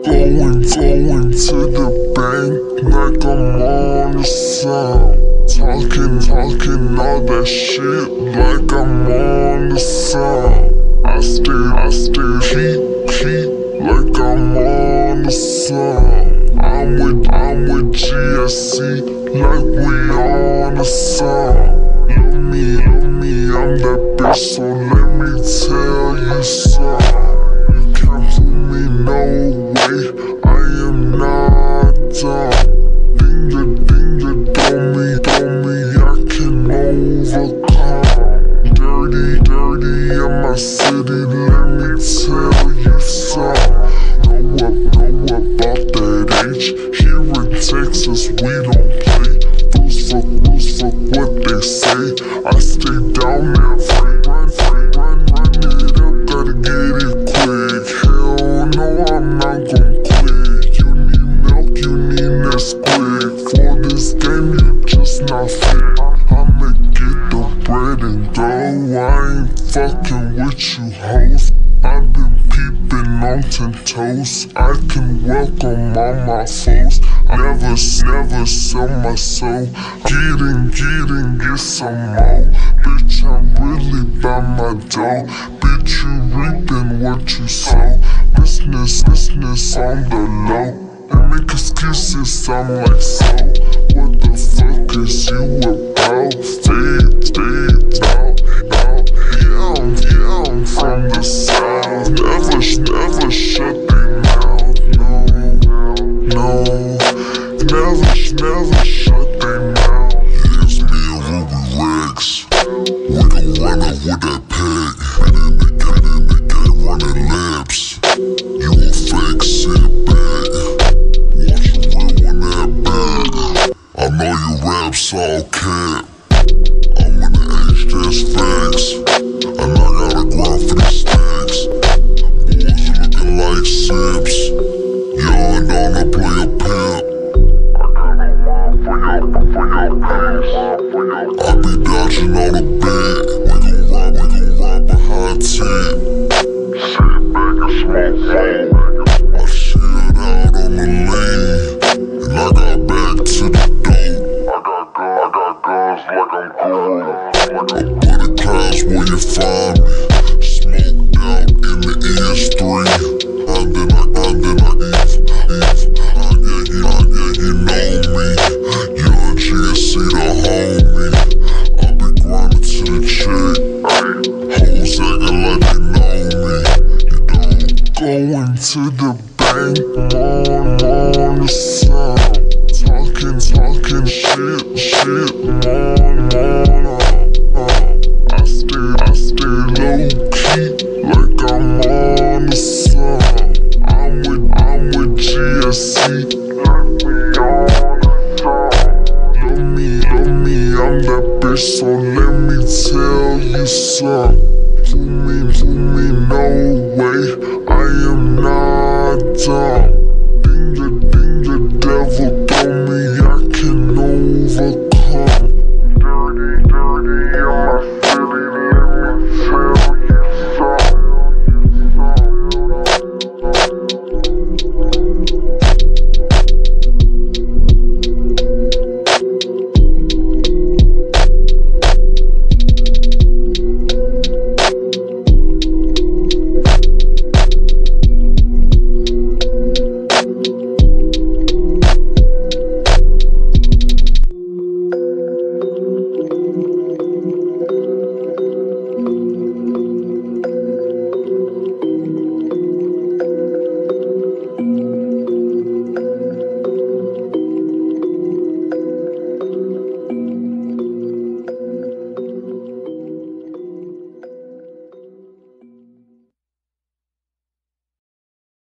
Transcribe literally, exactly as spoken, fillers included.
Going, going to the bank like I'm on the sound. Talking, talking all that shit like I'm on the sound. I stay, I stay heat, heat like I'm on the sound. I'm with, I'm with G S C like we on the sound. Love me, love me, I'm that bitch, so let me tell you something. You can't fool me, no way, I am not dumb. Danger, danger, don't me, don't me, I can overcome. Dirty, dirty in my city, let me tell you something. Know up, know about that H, here in Texas we don't play. Rules fuck, rules fuck what they say, I stay down there free. Run, free, run, run it up, gotta get it quick. Hell no, I'm not gon' quit. You need milk, you need Nesquik. For this game you just not fit. I'ma get the bread and go, I ain't fucking with you hoes. I've been peeping on ten toes, I can welcome all my foes. I never, never sell my soul. Get in, get in, get some more. Bitch, I'm really by my dough. Bitch, you reaping what you sow. Business, business on the low. And make excuses, I'm like so. What the fuck is you about? Stay, stay, out, out. Yeah, I'm, yeah, I'm from the south. Never, never shut their mouth, no, no. Never, never shut their mouth. Yeah, it's me and Ruby Rex. We gon' run up with that peg. And in the game, in the game, running laps. You a fake, sit back. Watch you real when that bag. I know you raps all cap. I'm in the H, that's facts. And I gotta grind for these stacks. Boys looking like sips. Young on a player pimp. I be dodging all the bed. We gon' rob, we gon' rob a high tent. Sit back and smoke phone. I shit out on the lane, and I got back to the dope. I got guns, I got guns like I'm cool. I'm for the clouds where you find me. Smoked out in the E S three. And then I, and then I eat, eat. And yeah, you, and yeah, you know me. Young G S C the homie. I be grinding to the check. Hoes acting like they know me. You don't. Going to the bank, on, on the sound. Talking, talking shit, shit, on, on, on. I stay, I stay low key, like I'm on the sound. I'm with, I'm with G S C, like we on the sound. Love me, love me, I'm that bitch, so let me tell you something.